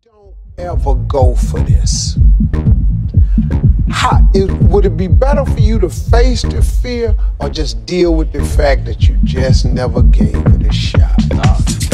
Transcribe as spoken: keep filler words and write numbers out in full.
Don't ever go for this. How, it, would it be better for you to face the fear or just deal with the fact that you just never gave it a shot?